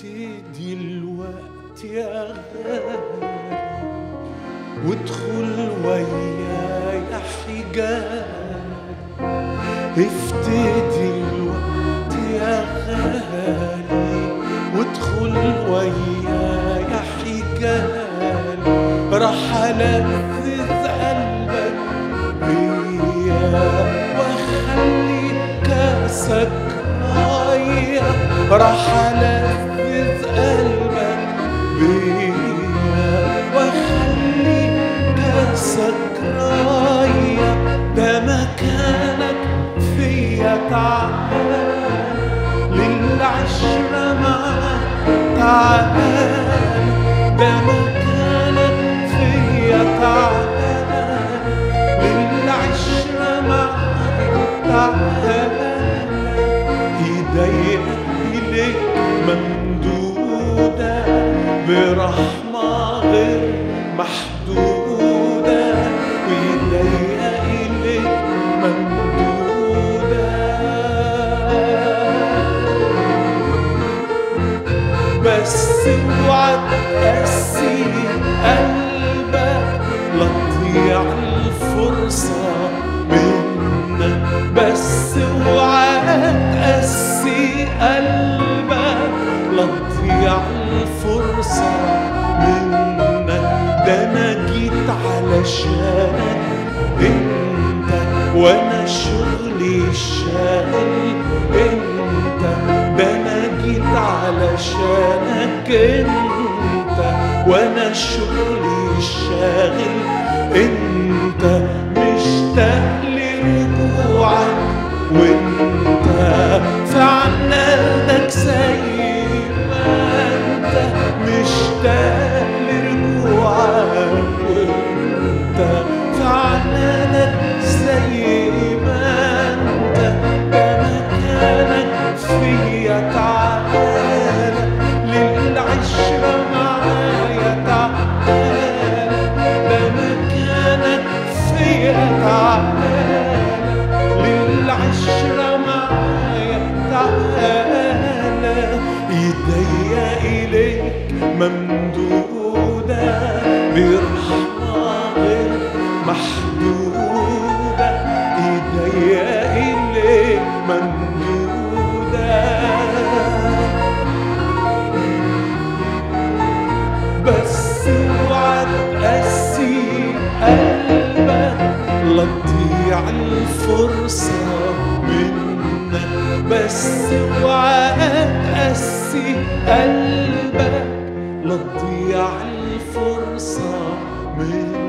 ابتدي الوقت يا غالي وادخل ويايا حجالي. ابتدي الوقت يا غالي وادخل ويايا حجالي. راح ألذذ قلبك بيا واخلي كاسك مية. راح ألذذ قلبك بيا واخلي كاسك راية. ده مكانك فيا تعال للعشرة معاك تعال. ده مكانك فيا تعال للعشرة معاك تعال. ايديا إليك ممدودة برحمة غير محدودة. وايديا إليك ممدودة بس اوعى تقسي قلبك لا تضيع الفرصة منك. بس اوعى تقسي قلبك لا تضيع الفرصة منك. ده انا جيت علشانك انت وانا شغلي الشاغل انت. ده انا جيت علشانك انت وانا شغلي الشاغل انت. مشتاق لرجوعك وانت في عنادك زي ما انت. مشتاق لرجوعك وانت في عنادك زي ما انت. ده مكانك فيا تعال للعشرة معايا تعال. ده مكانك فيا تعال للعشرة معايا تعال. ايديا إليك ممدودة برحمة غير محدودة. ايديا إليك ممدودة بس اوعى تقسي قلبك لا تضيع الفرصة منك. بس اوعى تقسي قلبك لا تضيع الفرصة منك.